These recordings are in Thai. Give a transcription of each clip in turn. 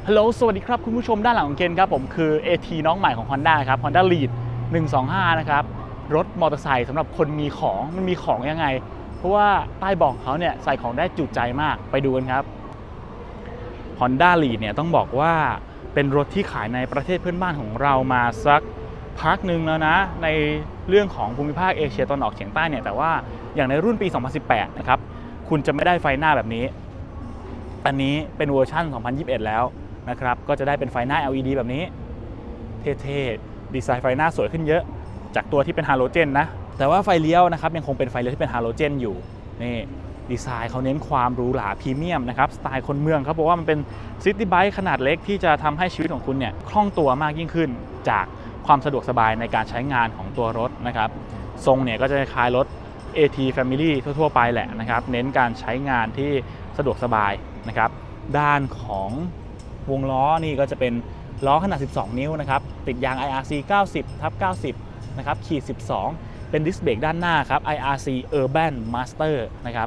ฮัลโหลสวัสดีครับคุณผู้ชมด้านหลังของเคนครับผมคือ AT น้องใหม่ของ Honda ครับ Honda Lead 125นะครับรถมอเตอร์ไซค์สำหรับคนมีของมันมีของยังไงเพราะว่าใต้เบาะเขาเนี่ยใส่ของได้จุใจมากไปดูกันครับ Honda Lead เนี่ยต้องบอกว่าเป็นรถที่ขายในประเทศเพื่อนบ้านของเรามาสักพักหนึ่งแล้วนะในเรื่องของภูมิภาคเอเชียตะวันออกเฉียงใต้เนี่ยแต่ว่าอย่างในรุ่นปี 2018 นะครับคุณจะไม่ได้ไฟหน้าแบบนี้อันนี้เป็นเวอร์ชัน 2021 แล้วนะครับก็จะได้เป็นไฟหน้า LED แบบนี้เท่ๆดีไซน์ไฟหน้าสวยขึ้นเยอะจากตัวที่เป็นฮาโลเจนนะแต่ว่าไฟเลี้ยวนะครับยังคงเป็นไฟเลี้ยวที่เป็นฮาโลเจนอยู่นี่ดีไซน์เขาเน้นความหรูหราพรีเมียมนะครับสไตล์คนเมืองครับเพราะว่ามันเป็นซิตี้ไบค์ขนาดเล็กที่จะทำให้ชีวิตของคุณเนี่ยคล่องตัวมากยิ่งขึ้นจากความสะดวกสบายในการใช้งานของตัวรถนะครับทรงเนี่ยก็จะคล้ายรถ AT Family ทั่วๆไปแหละนะครับเน้นการใช้งานที่สะดวกสบายนะครับด้านของวงล้อนี่ก็จะเป็นล้อขนาด 12 นิ้วนะครับติดยาง IRC 90/90 นะครับขีด 12 เป็นดิสเบรกด้านหน้าครับ IRC Urban Master นะครับ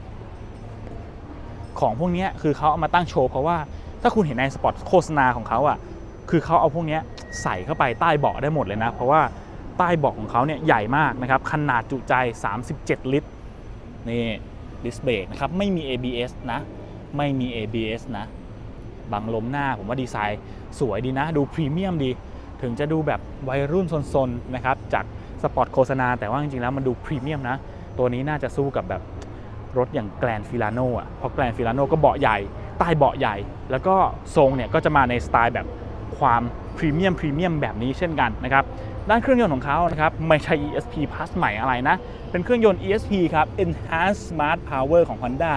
ของพวกนี้คือเขาเอามาตั้งโชว์เพราะว่าถ้าคุณเห็นในสปอตโฆษณาของเขาอ่ะคือเขาเอาพวกนี้ใส่เข้าไปใต้เบาะได้หมดเลยนะเพราะว่าใต้เบาะของเขาเนี่ยใหญ่มากนะครับขนาดจุใจ 37 ลิตรนี่ดิสเบรกนะครับไม่มี ABS นะไม่มี ABS นะบังลมหน้าผมว่าดีไซน์สวยดีนะดูพรีเมียมดีถึงจะดูแบบวัยรุ่นซนๆนะครับจากสปอตโฆษณาแต่ว่าจริงๆแล้วมันดูพรีเมียมนะตัวนี้น่าจะสู้กับแบบรถอย่างแกรนฟิลาโน่อ่ะเพราะแกรนฟิลาโน่ก็เบาะใหญ่ใต้เบาะใหญ่แล้วก็ทรงเนี่ยก็จะมาในสไตล์แบบความพรีเมียมแบบนี้เช่นกันนะครับด้านเครื่องยนต์ของเขานะครับไม่ใช่ ESP Plus ใหม่อะไรนะเป็นเครื่องยนต์ ESP ครับ Enhanced Smart Power ของ Honda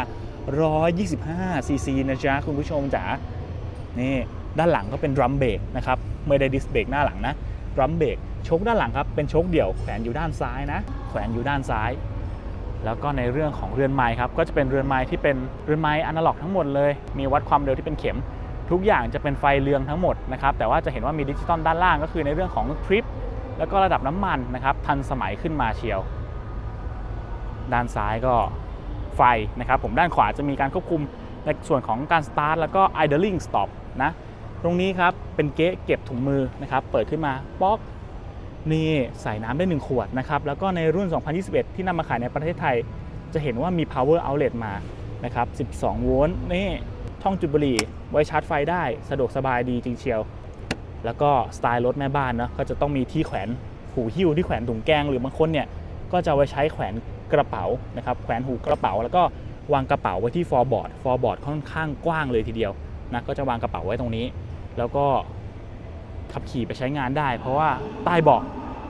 125 ซีซีนะจ๊ะคุณผู้ชมจ๋านี่ด้านหลังก็เป็นดรัมเบรกนะครับไม่ได้ดิสเบรกหน้าหลังนะดรัมเบรกโชคด้านหลังครับเป็นโชคเดี่ยวแขวนอยู่ด้านซ้ายนะแขวนอยู่ด้านซ้ายแล้วก็ในเรื่องของเรือนไม้ครับก็จะเป็นเรือนไม้ที่เป็นเรือนไม้อนาล็อกทั้งหมดเลยมีวัดความเร็วที่เป็นเข็มทุกอย่างจะเป็นไฟเรืองทั้งหมดนะครับแต่ว่าจะเห็นว่ามีดิจิตอลด้านล่างก็คือในเรื่องของทริปแล้วก็ระดับน้ำมันนะครับทันสมัยขึ้นมาเชียวด้านซ้ายก็ไฟนะครับผมด้านขวาจะมีการควบคุมในส่วนของการสตาร์ทแล้วก็ idling stop นะตรงนี้ครับเป็นเก๊ะเก็บถุงมือนะครับเปิดขึ้นมาป๊อกนี่ใส่น้ำได้1ขวดนะครับแล้วก็ในรุ่น 2021 ที่นำมาขายในประเทศไทยจะเห็นว่ามี power outlet มานะครับ12 โวลต์นี่ท่องจุดบุหรี่ไว้ชาร์จไฟได้สะดวกสบายดีจริงเชียวแล้วก็สไตล์รถแม่บ้านเนาะก็จะต้องมีที่แขวนหูหิ้วที่แขวนถุงแกงหรือบางคนเนี่ยก็จะไว้ใช้แขวนกระเป๋านะครับแขวนหูกระเป๋าแล้วก็วางกระเป๋าไว้ที่ฟอร์บอร์ดค่อนข้างกว้างเลยทีเดียวนะก็จะวางกระเป๋าไว้ตรงนี้แล้วก็ขับขี่ไปใช้งานได้เพราะว่าใต้เบาะ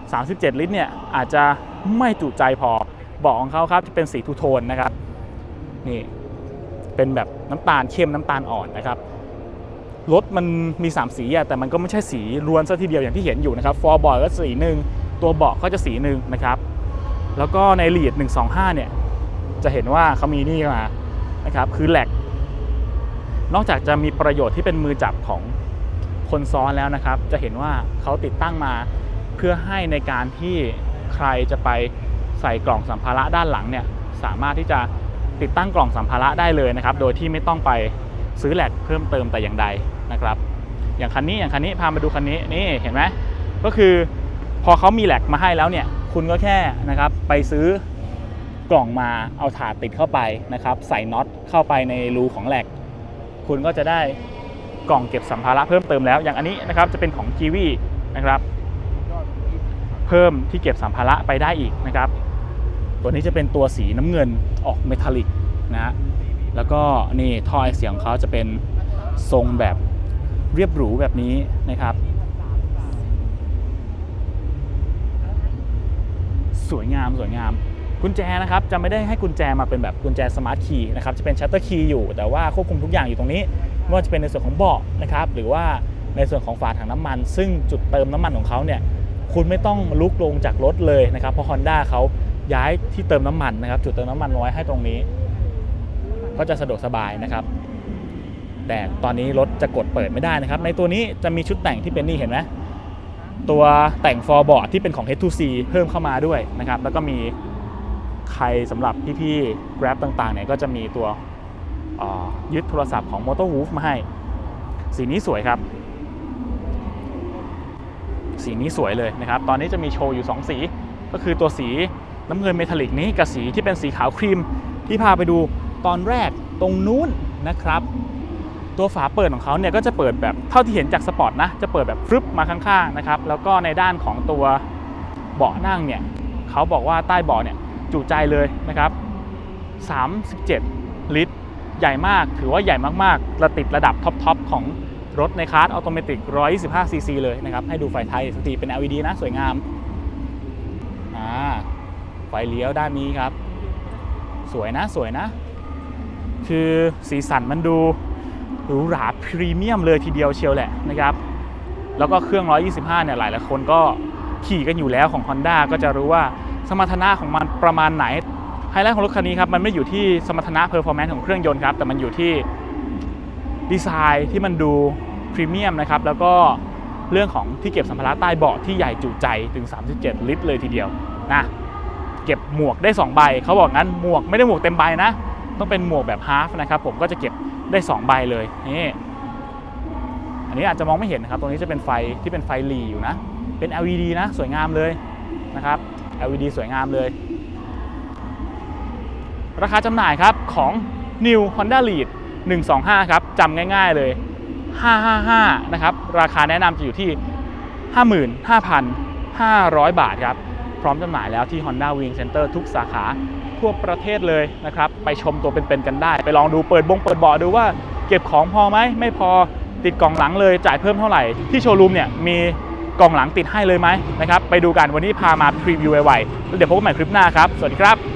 37 ลิตรเนี่ยอาจจะไม่จุใจพอเบาะของเขาครับจะเป็นสีทูโทนนะครับนี่เป็นแบบน้ำตาลเข้มน้ำตาลอ่อนนะครับรถมันมี3สีแต่มันก็ไม่ใช่สีล้วนซะทีเดียวอย่างที่เห็นอยู่นะครับฟอร์บอร์ดก็สีหนึ่งตัวเบาะก็จะสีหนึ่งนะครับแล้วก็ใน Lead 125 เนี่ยจะเห็นว่าเขามีนี่มานะครับคือแหลกนอกจากจะมีประโยชน์ที่เป็นมือจับของคนซ้อนแล้วนะครับจะเห็นว่าเขาติดตั้งมาเพื่อให้ในการที่ใครจะไปใส่กล่องสัมภาระด้านหลังเนี่ยสามารถที่จะติดตั้งกล่องสัมภาระได้เลยนะครับโดยที่ไม่ต้องไปซื้อแหลกเพิ่มเติมแต่อย่างใดนะครับอย่างคันนี้พามาดูคันนี้นี่เห็นไหมก็คือพอเขามีแหลกมาให้แล้วเนี่ยคุณก็แค่นะครับไปซื้อกล่องมาเอาถาดติดเข้าไปนะครับใส่น็อตเข้าไปในรูของแหลกคุณก็จะได้กล่องเก็บสัมภาระเพิ่มเติมแล้วอย่างอันนี้นะครับจะเป็นของ Kiwi นะครับเพิ่มที่เก็บสัมภาระไปได้อีกนะครับตัวนี้จะเป็นตัวสีน้ำเงินออกเมทัลลิกนะฮะแล้วก็นี่ท่อไอเสียงของเขาจะเป็นทรงแบบเรียบหรูแบบนี้นะครับสวยงามกุญแจนะครับจะไม่ได้ให้กุญแจมาเป็นแบบกุญแจสมาร์ทคีย์นะครับจะเป็นชัตเตอร์คีย์อยู่แต่ว่าควบคุมทุกอย่างอยู่ตรงนี้ไม่ว่าจะเป็นในส่วนของเบาะนะครับหรือว่าในส่วนของฝาถังน้ำมันซึ่งจุดเติมน้ำมันของเขาเนี่ยคุณไม่ต้องลุกลงจากรถเลยนะครับเพราะ Honda เขาย้ายที่เติมน้ำมันนะครับจุดเติมน้ำมันไว้ให้ตรงนี้ก็จะสะดวกสบายนะครับแต่ตอนนี้รถจะกดเปิดไม่ได้นะครับในตัวนี้จะมีชุดแต่งที่เป็นนี่เห็นไหมตัวแต่งฟอร์บอร์ดที่เป็นของ H2C เพิ่มเข้ามาด้วยนะครับแล้วก็มีใครสำหรับพี่ๆ Grab ต่างๆเนี่ยก็จะมีตัวยึดโทรศัพท์ของ Motor Wolf มาให้สีนี้สวยครับสีนี้สวยเลยนะครับตอนนี้จะมีโชว์อยู่2สีก็คือตัวสีน้ำเงินเมทัลลิกนี้กับสีที่เป็นสีขาวครีมที่พาไปดูตอนแรกตรงนู้นนะครับตัวฝาเปิดของเขาเนี่ยก็จะเปิดแบบเท่าที่เห็นจากสปอร์ตนะจะเปิดแบบฟึบมาข้างๆนะครับแล้วก็ในด้านของตัวเบาะนั่งเนี่ยเขาบอกว่าใต้เบาะเนี่ยจุใจเลยนะครับ37 ลิตรใหญ่มากถือว่าใหญ่มากๆติดระดับท็อปของรถในคลาสออโตเมติก125 ซีซีเลยนะครับให้ดูไฟท้ายสักทีเป็น LED นะสวยงามไฟเลี้ยวด้านนี้ครับสวยนะคือสีสันมันดูหรูหราพรีเมียมเลยทีเดียวเชียวแหละนะครับแล้วก็เครื่อง125เนี่ยหลายคนก็ขี่กันอยู่แล้วของ Honda ก็จะรู้ว่าสมรรถนะของมันประมาณไหนไฮไลท์ของรถคันนี้ครับมันไม่อยู่ที่สมรรถนะเพอร์ฟอร์แมนซ์ของเครื่องยนต์ครับแต่มันอยู่ที่ดีไซน์ที่มันดูพรีเมียมนะครับแล้วก็เรื่องของที่เก็บสัมภาระใต้เบาะที่ใหญ่จุใจถึง37 ลิตรเลยทีเดียวนะเก็บหมวกได้2ใบเขาบอกงั้นหมวกไม่ได้หมวกเต็มใบนะต้องเป็นหมวกแบบฮาล์ฟนะครับผมก็จะเก็บได้2ใบเลยนี่อันนี้อาจจะมองไม่เห็นนะครับตรงนี้จะเป็นไฟที่เป็นไฟหลีอยู่นะเป็น LED นะสวยงามเลยนะครับ LED สวยงามเลยราคาจำหน่ายครับของ New Honda Lead 125ครับจำง่ายๆเลย555นะครับราคาแนะนำจะอยู่ที่ 55,500 บาทครับพร้อมจำหน่ายแล้วที่ Honda Wing Center ทุกสาขาทั่วประเทศเลยนะครับไปชมตัวเป็นๆกันได้ไปลองดูเปิดเบาะดูว่าเก็บของพอไหมไม่พอติดกล่องหลังเลยจ่ายเพิ่มเท่าไหร่ที่โชว์รูมเนี่ยมีกล่องหลังติดให้เลยไหมนะครับไปดูกันวันนี้พามาพรีวิวไวๆแล้วเดี๋ยวพบกันใหม่คลิปหน้าครับสวัสดีครับ